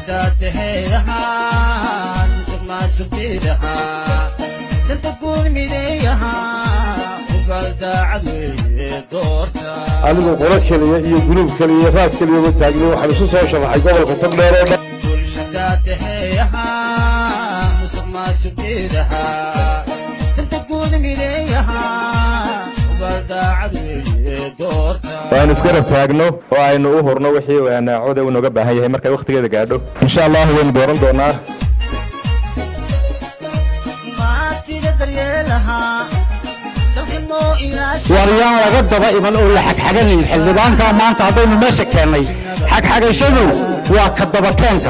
anigu qolo kaliya iyo guluub kaliya raas kaliya ma taagnay waxaan isu soo sharaxay gobolka Togdheer oo dhan waan isgarab taagno oo aynu u horno wixii wanaacooda uu nooga baahan yahay markay waqtigeeda gaadho insha Allah waynu dooran doonaa wariyaan laga daba iman oo la xagxaganin xildhibaanka maanta haddaynu meesha keennay xagxagashadu waa ka daba keenka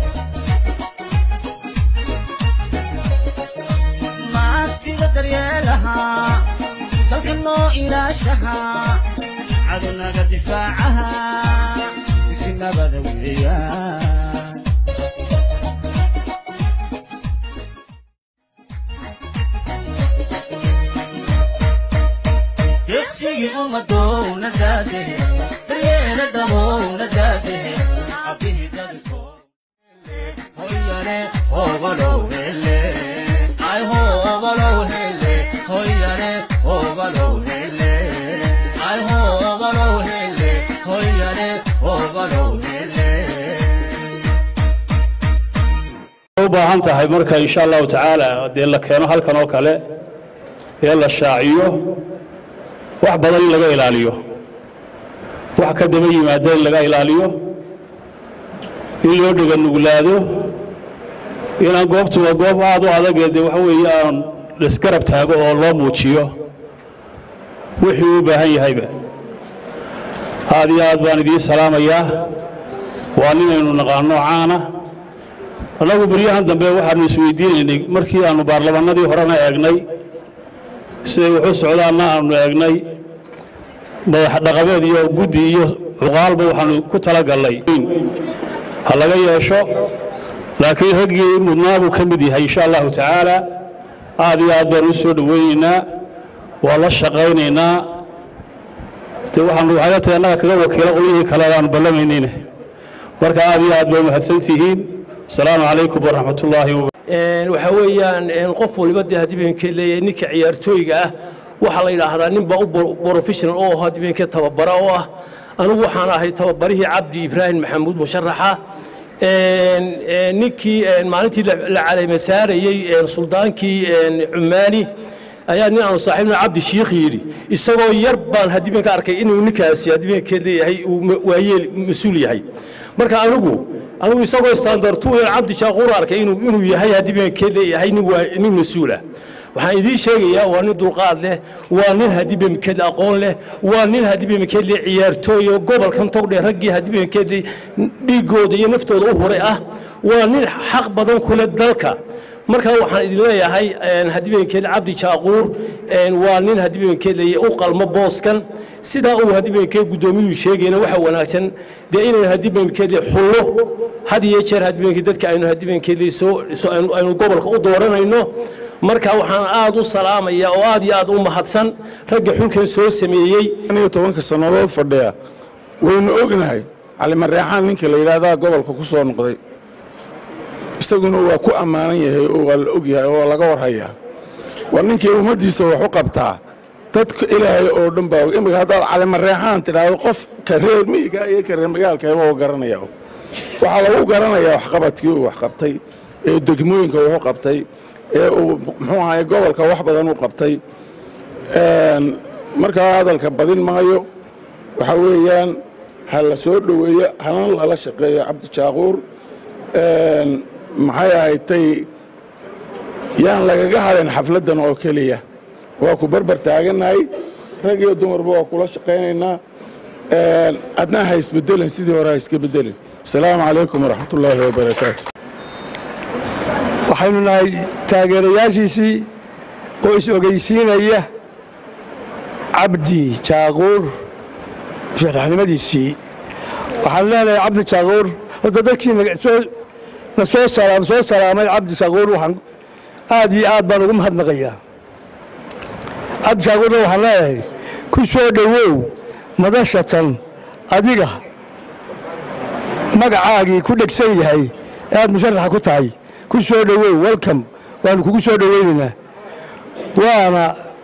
baahan tahay marka insha Allah taala hadii la keeno halkan oo kale ee la shaaciyo wax badan laga ilaaliyo wax ka daba yimaadeen laga ilaaliyo in loo dhigan nuglaado inaan goobtu waa goob aad u adag ee waxa weeyaan iskarab taago oo loo muujiyo wixii uu baahan yahayba aad iyo aad baan idin salaamayaa waa ninaynu naqaano caana anagu bariyahan dambe waxaanu isweydiinaynay markii aanu baarlamaanadii horena eegnay siday wuxuu socdaana aanu eegnay madax dhaqameed iyo guddi iyo cuqaalba waxaanu ku talagalnay ha laga yeesho laakiin raggii mudnaabu ka mid yahay insha Allah taala aad iyo aad baan u soo dhaweynaynaa waa la shaqaynaynaa waxaanu hay'adaha kaga wakiilo qolihii kale aan ballamaynayna marka aad iyo aad bay mahadsantihiin السلام عليكم ورحمة الله وبركاته. وحويان قف ولبده هدي بين كل نك عيارتويجا وحلا هذا نبى بروفيشنال أو هدي بين كتببراه أنا وحنا هي تببره عبد إبراهيم محمود مشرحة نكي معناتي على مسار سلطان كي عماني أيان أنا صاحبنا عبد الشيخ يري السبب يربان هدي بين كارك إنه نكاس هدي بين كل هي وهي مسؤولية هي مركا أنا يسوي ستاندرد تو عبد شاقور أركي إنه يهي هدي بين كله يهي نو مسؤولة وحيدي شيء يا وانين دلقاد له وانين هدي بين كله أقول له وانين هدي بين كله عيارتوي وقبل كم تقدر رجي هدي بين كله ديجود ينفتو ظهره وانين حق بدن كل الدلكة مركا وحيد الله يهي هدي بين كله عبد شاقور وانين هدي بين كله يأقل مباسكن سيدا أو هدي بين كله قدومي شيء إنه وحنا عشان دائما هدي بين كله حلو هدي يشر هدي بين كده كأنه هدي بين كله سو إنه قبل كودورنا إنه مركا وحنا عادوا السلام يا وادي عادوا محدثن رجع حلكن سو سميي أنا يتوان كسنوات فرديا وين أجنهاي على مريحان منك اللي هذا قبل كوسو نقضي استجنوا وكو أمانية هو الأجيها هو لقور هيا وإنك يوم مدي سو حقبتها تدك إلى أردن باو إما هذا على مريحان ترى وقف كرير ميجا كرير مجال كيما هو قرنا ياهو وعلى هو قرنا ياهو حقبتي وحقبتي الدجموين كوا حقبتي ومحوها يقول كواحد بدن وقبتي مركا هذا الكبدين مايو وحويان هلا سود ويا هلا الله شقي عبد الشاقور محيا هيتي يان لقى هذا حفلتنا وكليه وأكو بربر تاجناي رجيو دمر بوا كل شقينا أدنى هيس بدلن سيدي ورايس كبدلن السلام عليكم ورحمة الله وبركاته وحنا تاجر ياسيسي وإيش وجيسين إياه عبدي شاقور شيخ أحمد السي وحنا عبد شاقور وتذكرين نسوي سلام عبد شاقور وحن آدي بنقوم هاد نغيا عبد شاقور وحنا كل شيء دوو مدرسة أديقة مقعاقي كل شيء هاي aad musharaxa ku tahay ku soo dhowow welcome waanu kugu soo dhoweynaynaa waana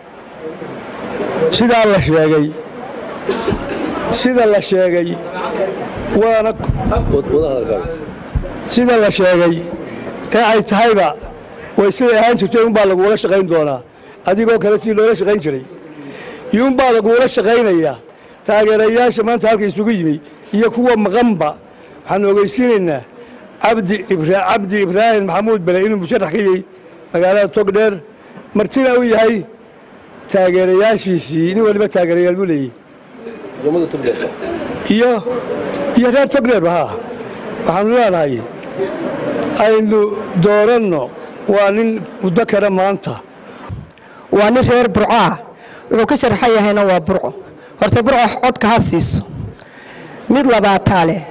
sida la sheegay waana sida la sheegay ee ay tahayba way sida ahaan jirtay un baa lagula shaqayn doonaa adigoo kale si loola shaqayn jiray yuun baa lagula shaqaynayaa taageerayaasha maanta halka isugu yimi iyo kuwa maqanba waxaan ogeysiinaynaa cabdi ibraahim maxamuud bele inuu musharax ka yahay magaalada togdheer martina uu yahay taageerayaashiisii nin waliba taageerayaal buu leeyahay iyo reer togdheerba haa waxaanu leenahay aynu dooranno waa nin muddo kale maanta waa nin reer burcaa wuxuu ka sharxan yahayna waa burco horta burco codka ha siiso mid labaataa leh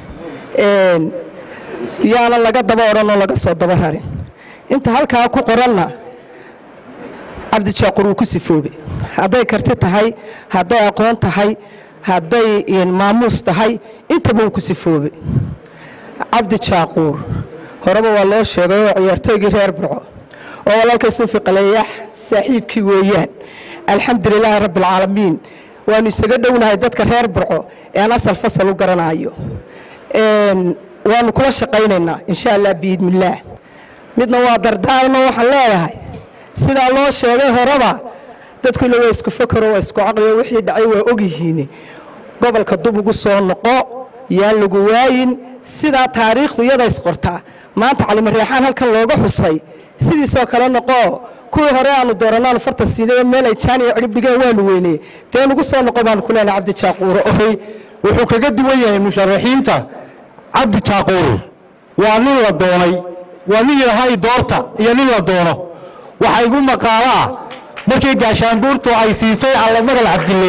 yaana laga daba odhanoo laga soo daba rarin inta halkaa ku qoranna cabdijaaqur wuu ku sifoobe hadday karti tahay hadday aqoon tahay hadday maamuus tahay intaba wuu ku sifoobe cabdijaaquur horeba waa loo sheegay oo ciyaartooygii reer burco oo walaalkay suufi qaleeyax saaxiibkii weeyaan alxamdulilaahi rabbialcaalamiin waanu isaga dhownahay dadka reer burco ee aan asal fasal u garanayo waanu kula shaqaynaynaa insha allah biidnillaah midna waa dardaarno waxaan leeyahay sidaa loo sheegay horeba dadku ila waa isku fakaro waa isku caqliyo wixii dhacay waa ogyihiin gobolka dub ugu soo noqo yaan lagu waayin sidaa taariikhdu iyada isqortaa maanta cali mareexaan halkan looga xusay sidiisoo kale noqo kuwii hore aanu dooranaan farta siinay meel ay jaan iyo cirib dhigeen waanu weynay dee nugu soo noqo baan ku leenahay cabdijaaquur ohay wuxuu kaga duwan yahay musharaxiinta cabdijaaquur waa nin la doonay waa nin ilahay doorta iyo nin la doono waxa igu maqaalaa markii gaashaanbuurtu ay siisay allamagal cabdille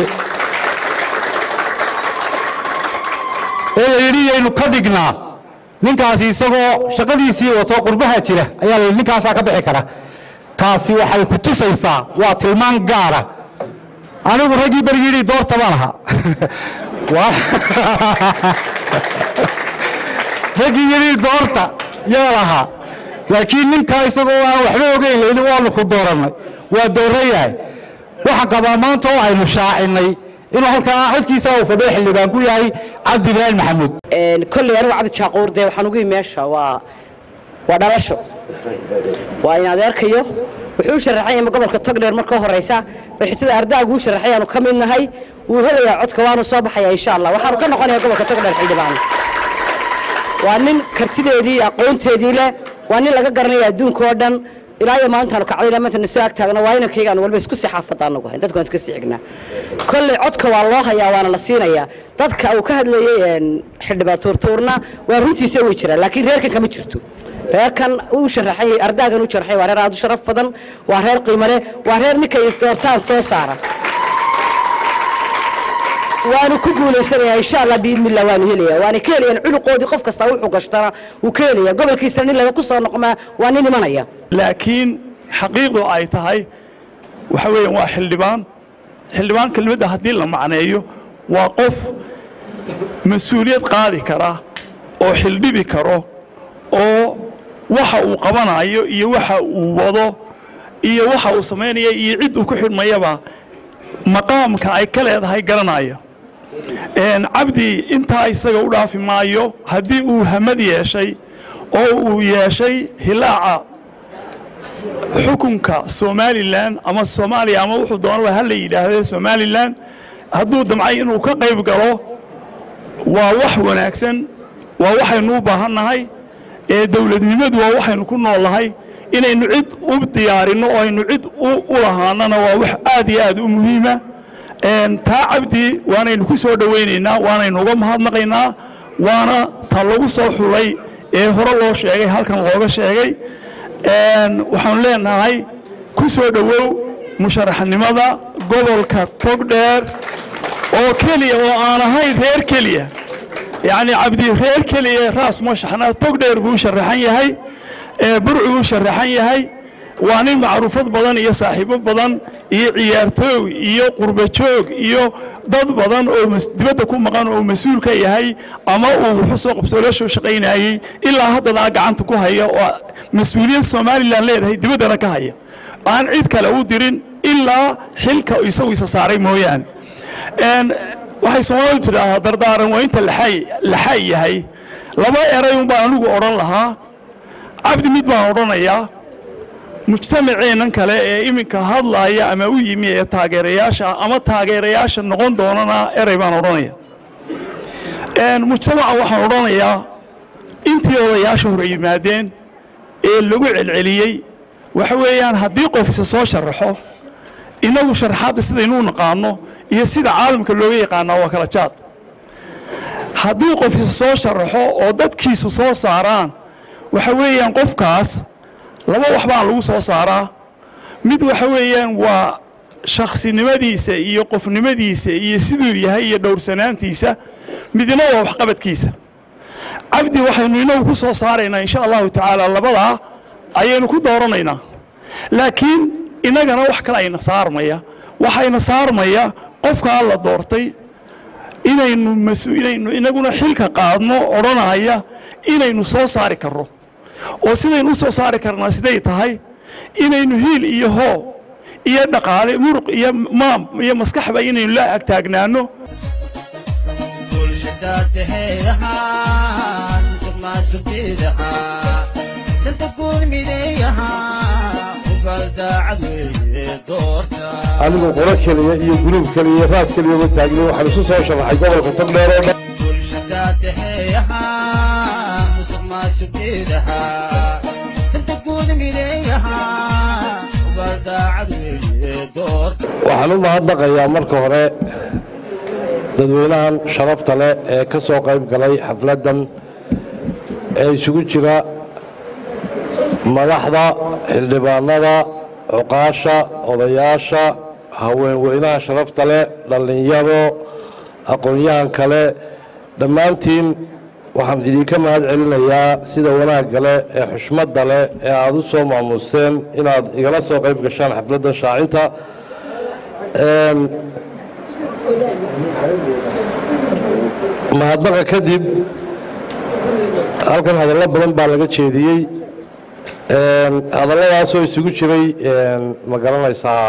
oo la yidhi yaynu ka dhignaa ninkaasi isagoo shaqadiisii wato qurbaha jira ayaa la yidhi ninkaasaa ka bixi kara taasi waxay ku tusaysaa waa tilmaan gaara anigu raggii berigi yidhi doorta baan ahaa raggii yidhi doorta yaa lahaa laakiin ninkaa isagoo aan waxba ogeyn layidhi waanu ku doorannay waa doorra yahay waxaan qabaa maanta oo aynu shaacinay inuu halkaa codkiisa uu fadhiyo xildhibaan ku yahay cabdi ibraahim maxamuud kolley anigu cabdijaaquur dee waxaan ugu meesha waa dhalasho waa in adeerkayo wuxuu sharaxan yahay gobolka togdheer marka horeysa barxitada ardaagu uu sharaxay aanu ka mid nahay wuu helayaa codka waanu soo baxayaa insha allah waxaanu ka noqonayaa gobolka togdheer xildhibaan waa nin kartideedii aqoonteedii leh waa nin laga garanaya adduunka oo dhan ilaa iyo maalintaanu kacdayna maanta na soo agtaagna waa inankaygaan walba isku sii xaafadaan nagu hayn dadku waan iska sii xignaa kolley codka waa loo hayaa waana la siinayaa dadka uu ka hadlayay xildhibaan tuurtuurna waa runtiisa way jiraan laakiin reerkan kama jirto reerkan uu sharaxay ardaagan uu sharaxay waa reer aad u sharaf badan waa reer qiimo leh waa reer ninkay doortaan soo saara waanu ku guuleysanayaa insha allah biidnillah waanu helayaa waana ka helayaan culuqoodii qof kasta wuxuu gashtana wuu ka helayaa gobolkiisana nin laga ku soo noqmaa waa nin imanaya laakiin xaqiiqdu ay tahay waxa weeyaan waa xildhibaan kelmadda haddii la macneeyo waa qof mas-uuliyad qaadi kara oo xildhibi karo oo waxa uu qabanayo iyo waxa uu wado iyo waxa uu samaynayo iyo cid uu ku xidhmayaba maqaamka ay ka leedahay garanayo cabdi intaa isaga u dhaafi maayo haddii uu hamad yeeshay oo uu yeeshay hilaaca xukunka somalilan ama soomaaliya ama wuxuu doonaba ha la yidhaahde somalilan hadduu damcay inuu ka qayb galo waa wax wanaagsan waa waxaynu u baahannahay dowladnimadu waa waxaynu ku noolnahay inaynu cid u diyaarinno oo aynu cid u lahaanana waa wax aad iyo aad u muhiima taa cabdi waanaynu ku soo dhowaynaynaa waanaynu uga mahadnaqaynaa waana ta lagu soo xulay ee hore loo sheegay halkan looga sheegay waxaanu leenahay ku soo dhowow musharaxnimada gobolka togdheer oo keliya oo aan ahayn reer keliya yacni cabdi reer keliya raas mashaxna togdheer buu sharaxan yahay burcu buu sharaxan yahay waa nin macruufad badan iyo saaxiibo badan iyo ciyaartoog iyo qurbajoog iyo dad badan oo dibadda ku maqan oo mas'uul ka yahay ama uu wuxuu soo qabsoolasho shaqaynayay ilaa haddana gacanta ku haya oo mas'uuliyad Soomaaliland leedahay dibaddana ka haya aan cid kale u dirin ilaa xilka isagu isa saaray mooyaan waxay Soomaalidu tiraahdaa dardaaran waa inta la yahay laba eray un baan anigu oran lahaa cabdi mid baan oranayaa mujtamaceenan kale ee iminka hadlaaya ama u yimi ee taageerayaasha noqon doonana eray baan oranaya mujtamaca waxaan oranayaa intii odayaasha hore yimaadeen ee lagu celceliyay waxa weeyaan haddii qof isa soo sharaxo inagu sharaxaadda sidaynu u naqaano iyo sida caalamka looga yaqaanaa waa kala jaad haddii qof isa soo sharaxo oo dadkiisu soo saaraan waxa weeyaan qofkaas laba wax baa lagu soo saaraa mid waxa weeyaan waa shakhsinimadiisa iyo qofnimadiisa iyo siduu yahay iyo dhowrsanaantiisa midna waa waxqabadkiisa cabdi waxaynu inagu ku soo saaraynaa insha Allahu ta'ala labada ayaynu ku dooranaynaa laakiin inagana wax kale ayna saarmaya waxayna saarmaya qofka la doortay inaynu inaguna xilka qaadno oranaya inaynu soo saari karno oo sidaynu soo saari karnaa siday tahay inaynu hiil iyo hoo iyo dhaqaale muruq iyo maam iyo maskaxba inaynu la agtaagnaano anigu qoro kaliya iyo guluub kaliya raas kaliya ma taagnay waxaan isu soo sharaxay gobolka Togdheer oo dhan waxaan u mahadnaqayaa marka hore dadweynahan sharafta leh ee ka soo qayb galay xafladdan ee isugu jira madaxda xildhibaanada cuqaasha odayaasha haweenweynaha sharafta leh dhalinyaro aqoonyahan kale dhammaantiin waxaan idinka mahad celinayaa sida wanaagga leh ee xushmadda leh ee aad u soo maamuusteen inaad igala soo qayb gashaan xafladdan shaacinta mahadnaqa kadib halkan hadallo badan baa laga jeediyey hadalladaasoo isugu jiray ma garanaysaa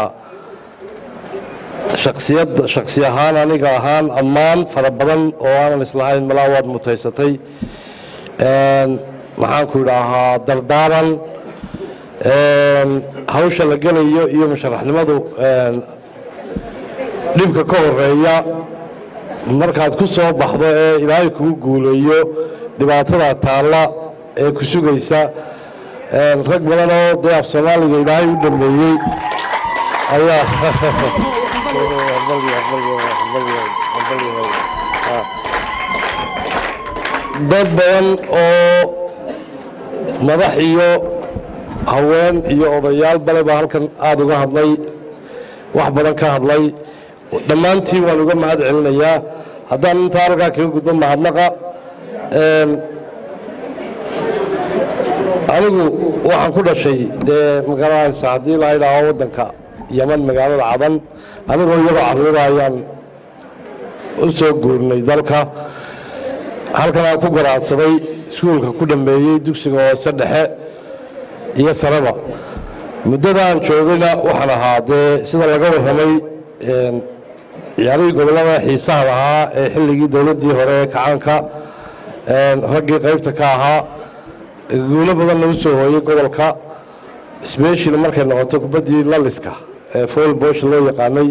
shakhsi ahaan aniga ahaan ammaan fara badan oo aanan islahayn malaa waad mutaysatay maxaanku idhaahaa dardaaran hawsha la gelayo iyo musharaxnimadu dhibka ka horeeya markaad ku soo baxdo ee ilaahay kugu guuleeyo dhibaatada taalla ee ku sugaysa rag badan oo dee af Soomaaliga ilaahay u dhameeyay ayaa dad badan oo madax iyo haween iyo odayaal bale baa halkan aad uga hadlay wax badan ka hadlay dhammaantiin waan uga mahad celinayaa haddaan intaa halkaa kaga gudbo mahadnaqa anigu waxaan ku dhashay dee magaranaysa haddii la idhaaho waddanka Yaman magaalada Cadan anigoo iyagoo carruura ayaan u soo guurnay dalka halkan aan ku garaadsaday iskuulka ku dhameeyey dugsiga hoose dhexe iyo saraba muddadaan joogayna waxaan ahaa dee sida laga warramay ciyaarihii gobollada xiisaha lahaa ee xilligii dowladdii hore ee kacaanka raggii qaybta ka ahaa guulo badan lagu soo hooyay gobolka especially markay noqoto kubaddii laliska ee fool bosh loo yaqaanay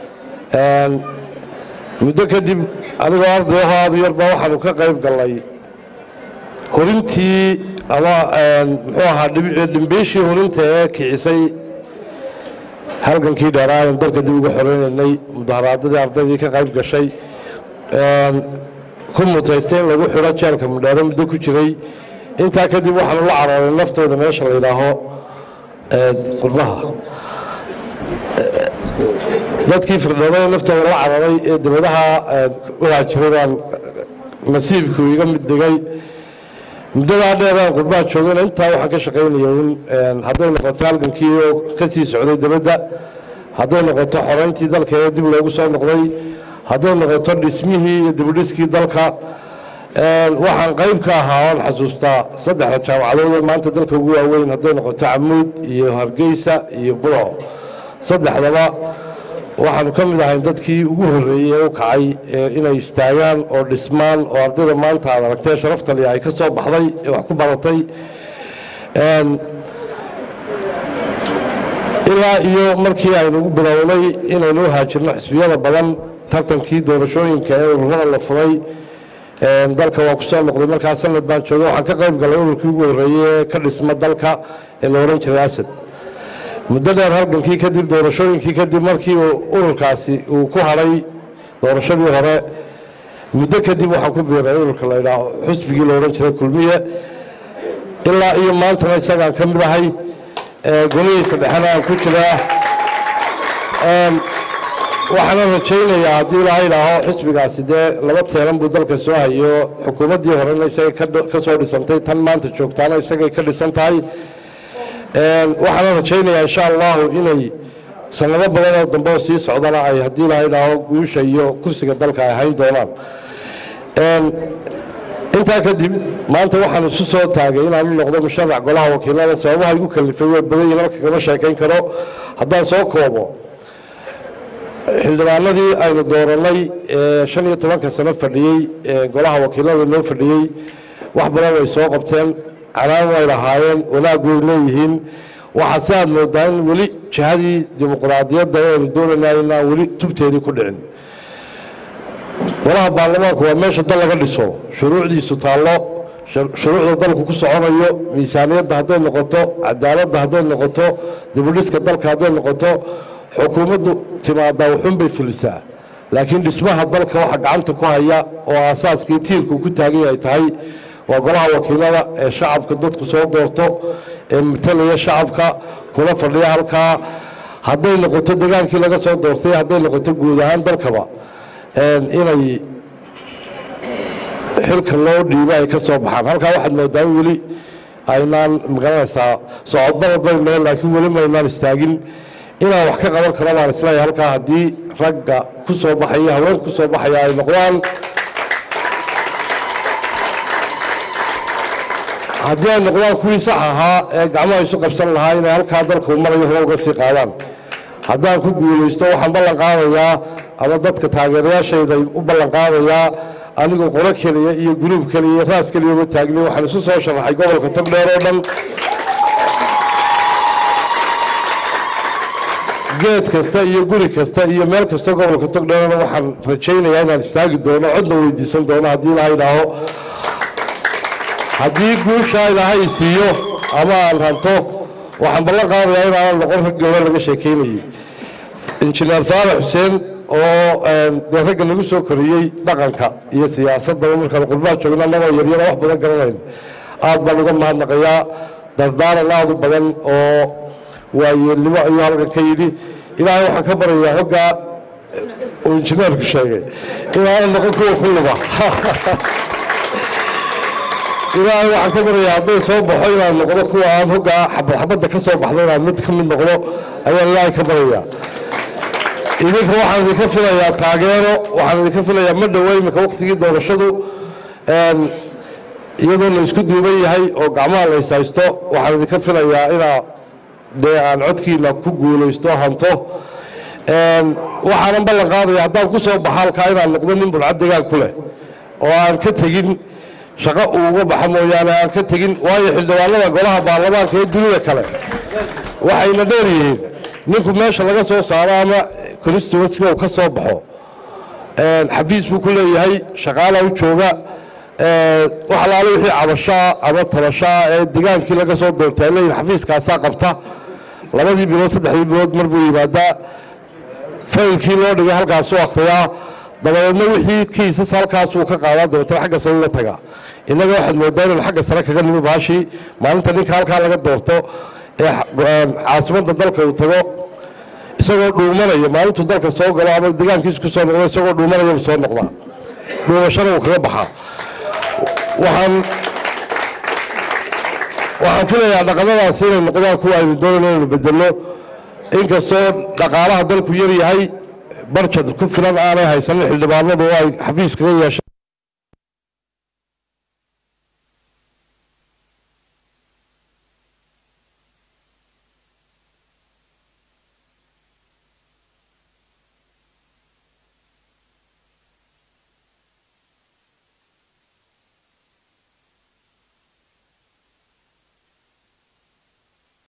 muddo kadib anigoo ardayahoo aad u yarba waxaanu ka qayb gallay horintii ama muxuu ahaa dhimbiishii horinta ee kicisay halgankii dheeraa aynu dalka dib ugu xoreynaynay mudaharaadadii ardaydii ka qayb gashay ku mutaystay in lagu xidho jeelka mudheero muddo ku jiray intaa kadib waxaanu la carooray naftooda meesha la yidhaaho qurbaha dadkii firdhooday naftooda la carooray ee dibadaha u haajiray baan nasiibku iga mid dhigay muddadaa dheeraan qurbaha joogayna intaa waxaan ka shaqaynaya un hadday noqoto halgankii oo ka sii socday dibadda hadday noqoto xorayntii dalka ee dib loogu soo noqday hadday noqoto dhismihii iyo dibudhiskii dalka waxaan qayb ka ahaa oon xasuustaa saddexda jaamacadood ee maanta dalka ugu waaweyn hadday noqoto Camuud iyo Hargeysa iyo Burco saddexdaba waxaanu ka mid ahayn dadkii ugu horreeyey ee u kacay inay istaagaan oo dhismaan oo ardayda maanta aad aragtay sharafta leh ay ka soo baxday ee wax ku baratay ilaa iyo markii aynu ugu bilownay inaynu haajirno xisbiyada badan tartankii doorashooyinka ee ururada la furay dalka waa ku soo noqday markaa sanad baan joogay waxaan ka qayb galay ururkii ugu horreeyey ee ka dhisma dalka ee la oran jiray Asad muddo dheer halgankii kadib doorashooyinkii kadib markii ururkaasi uu ku haray doorashadii hore muddo kadib waxaan ku biiray ururka la yidhaaho xisbigii la oran jiray Kulmiye ilaa iyo maantana isagaan ka mid ahay golihiisa dhexena aan ku jiraa waxaan rajaynayaa haddii ilaahay idhaaho xisbigaasi dee laba teeran buu dalka soo hayo xukuumaddii horena isagay ka soo dhisantay tan maanta joogtaana isagay ka dhisan tahay waxaan rajaynayaa insha allahu inay sanado badan oo dambe oo sii socdana ay haddii ilaahay idhaaho guusha iyo kursiga dalka ay hayn doonaan intaa kadib maanta waxaan isu soo taagay inaan u noqdo musharax golaha wakiilada sababaha igu kalifay way badan yihiin halka kama sheekayn karo haddaan soo koobo xildhibaanadii aynu dooranay 15 sano fadhiyey golaha wakiilada noo fadhiyey wax badan way soo qabteen calaan way lahaayeen wanaag way leeyihiin waxaa si aad moodaa in weli jihadii dimuqraadiyadda aynu doonaynaa inaan weli tubteedii ku dhicin golaha baarlamaanku waa meesha dal laga dhiso shuruucdiisu taallo shuruucda dalku ku soconayo miisaaniyadda hadday noqoto cadaaladda hadday noqoto dibudhiska dalka hadday noqoto xukuumaddu timaadaa wuxuun bay fulisaa laakiin dhismaha dalka waxa gacanta ku haya oo aasaaskii tiirku ku taagan yahay tahay waa golaha wakiilada ee shacabka dadku soo doorto ee matalaya shacabka kula fadhiya halkaa hadday noqoto degaankii laga soo doortay hadday noqoto guud ahaan dalkaba inay xilka loo dhiibo ay ka soo baxaan halkaa waxaad moodaa in weli aynaan magaranaysaa socodbada daynoo laakiin weli maynaan istaagin inaan wax ka qaban karo baan isleeyahay halkaa haddii ragga ku soo baxaya haweenka ku soo baxaya ay noqdaan haddii ay noqdaan kuwii sax ahaa ee gacmaha isu qabsan lahaa inay halkaa dalka u marayo hore uga sii qaadaan haddaan ku guulaysto waxaan ballan qaadayaa ama dadka taageerayaashayda u ballan qaadayaa anigoo qolo keliya iyo guruub keliya iyo raas keliya uma taagnay waxaan isu soo sharaxay gobolka togdheer oo dhan geed kasta iyo guri kasta iyo meel kasta gobolka togdheerna waxaan rajaynayaa inaan istaagi doono codna weydiisan doono haddii ilaahay idhaaho haddii guusha ilaahay siiyo ama aan ranto waxaan ballan qaadayaa inaanan noqon rag gabdho laga sheekaynayay injineer faarax xuseen oo dee ragga lagu soo koriyey dhaqanka iyo siyaasadaba markaan qurbaha joogna anagoo yaryaro wax badan garanayn aad baan uga mahadnaqayaa dardaaran aad u badan oo waayeelnimo ayuu halkan ka yidhi ilaahay waxaan ka baryayaa hoggaa uu injineerku sheegay inaanan noqon kuwa ku luba ilaahay waxaan ka baryayaa hadday soo baxo inaan noqdo kuwa aan hoggaa xabadda ka soo baxdo inaan mid ka mid noqdo ayaan ilaahay ka baryayaa idinka waxaan idinka filayaa taageero waxaan idinka filayaa ma dhowo imika waqtigii doorashadu iyadoo la isku duuban yahay oo gacmaha la ishaysto waxaan idinka filayaa inaa dee aan codkiina ku guulaysto hanto waxaanan ballan qaadaya haddaan ku soo baxa halkaa inaan noqdo nin bulcad degaan ku leh oo aan ka tegin shaqo uu uga baxa mooyaane aan ka tegin waayo xildhibaanada golaha baarlamaanka ee dunida kale waxayna dheer yihiin ninku meesha laga soo saaro ama constituency uu ka soo baxo xafiis buu ku leeyahay shaqaala u jooga wax alaale wixii cabashaa ama tabashaa ee degaankii laga soo doortay leeyihin xafiiskaasaa qabta labadii bilood saddexdii bilood mar buu yimaadaa faylkii loo dhigay halkaasuu akhriyaa dabadeedna wixii kiisas halkaasuu ka qaadaa dabeetana xagga sare uga tagaa innaga waxaad moodaa inaynu xagga sare kaga nimi baashii maalinta ninka halkaa laga doorto ee caasimadda dalka uu tago isagoo dhuumanaya maalintuu dalka soo galo ama degaankiisu ku soo noqdo isagoo dhuumanaya uu soo noqdaa dhuumashana uu kaga baxaa waxaan filayaa dhaqamadaasi inay noqdaan kuwa aynu doonayno inaynu bedelno inkastoo dhaqaalaha dalku yar yahay barjad ku filan aanay haysanin xildhibaanadu oo ay xafiis kaga yeeshaan